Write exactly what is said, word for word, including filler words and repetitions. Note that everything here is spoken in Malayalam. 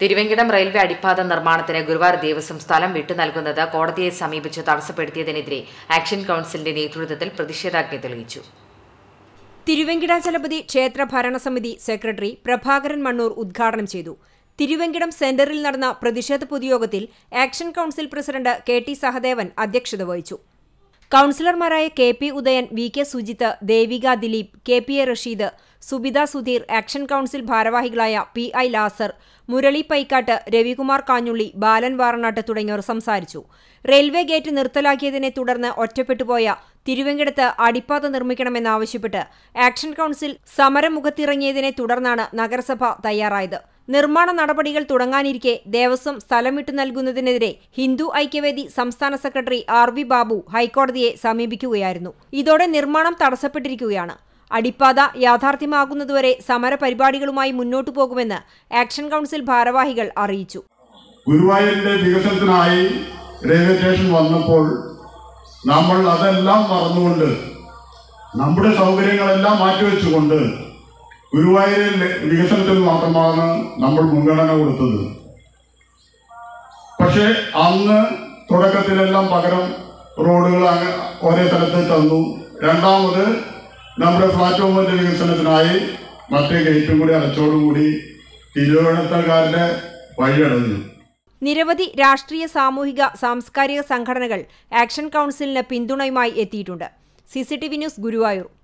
തിരുവെങ്കിടം റെയിൽവേ അടിപ്പാത നിർമ്മാണത്തിന് ഗുരുവായൂർ ദേവസ്വം സ്ഥലം വിട്ടു നൽകുന്നത് കോടതിയെ സമീപിച്ച് തടസ്സപ്പെടുത്തിയതിനെതിരെ ആക്ഷൻ കൗൺസിലിന്റെ നേതൃത്വത്തിൽ പ്രതിഷേധാജ്ഞ തെളിയിച്ചു. തിരുവെങ്കിടാചലപതി ക്ഷേത്ര ഭരണസമിതി സെക്രട്ടറി പ്രഭാകരൻ മണ്ണൂർ ഉദ്ഘാടനം ചെയ്തു. തിരുവെങ്കിടം സെന്ററിൽ നടന്ന പ്രതിഷേധ പൊതുയോഗത്തിൽ action council president K T Sahadevan അധ്യക്ഷത വഹിച്ചു. കൗൺസിലർമാരായ K P Udayan, V K Sujith, Devika Dileep, K P A Rasheed, Subitha Sudheer, action council ഭാരവാഹികളായ P I Lazar, Murali Paikkattu, Ravikumar Kanjulli, Balan Varanattu തുടങ്ങിയവർ സംസാരിച്ചു. റെയിൽവേ ഗേറ്റ് നിർത്തലാക്കിയതിനെ തുടർന്ന് ഒറ്റപ്പെട്ടുപോയ തിരുവെങ്കിടത്ത് അടിപ്പാത നിർമ്മിക്കണമെന്നാവശ്യപ്പെട്ട് ആക്ഷൻ കൗൺസിൽ സമരമുഖത്തിറങ്ങിയതിനെ തുടർന്നാണ് നഗരസഭ തയ്യാറായത്. നിർമ്മാണ നടപടികൾ തുടങ്ങാനിരിക്കെ ദേവസ്വം സ്ഥലം വിട്ടു നൽകുന്നതിനെതിരെ ഹിന്ദു ഐക്യവേദി സംസ്ഥാന സെക്രട്ടറി ആർ വി ബാബു ഹൈക്കോടതിയെ സമീപിക്കുകയായിരുന്നു. ഇതോടെ നിർമ്മാണം തടസ്സപ്പെട്ടിരിക്കുകയാണ്. അടിപ്പാത യാഥാർത്ഥ്യമാകുന്നതുവരെ സമരപരിപാടികളുമായി മുന്നോട്ടു പോകുമെന്ന് ആക്ഷൻ കൗൺസിൽ ഭാരവാഹികൾ അറിയിച്ചു. ഗുരുവായൂരിന്റെ വികസനത്തിനായി റെയിൽവേ സ്റ്റേഷൻ വന്നപ്പോൾ നമ്മൾ അതെല്ലാം മറന്നുകൊണ്ട് നമ്മുടെ സൗകര്യങ്ങളെല്ലാം മാറ്റിവെച്ചുകൊണ്ട് ഗുരുവായൂരിലെ വികസനത്തിന് മാത്രമാണ് നമ്മൾ മുൻഗണന കൊടുത്തത്. പക്ഷേ അന്ന് തുടക്കത്തിലെല്ലാം പകരം റോഡുകൾ ഒരേ സ്ഥലത്ത് തന്നു. രണ്ടാമത് നമ്മുടെ പ്ലാറ്റ്ഫോമിന്റെ വികസനത്തിനായി മറ്റേ ഗേറ്റും കൂടി അടച്ചോടുകൂടി തിരുവനന്തപുരത്തുകാരുടെ വഴിയടഞ്ഞു. നിരവധി രാഷ്ട്രീയ, സാമൂഹിക, സാംസ്കാരിക സംഘടനകൾ ആക്ഷൻ കൗൺസിലിന് പിന്തുണയുമായി എത്തിയിട്ടുണ്ട്. C C T V news, Guruvayur.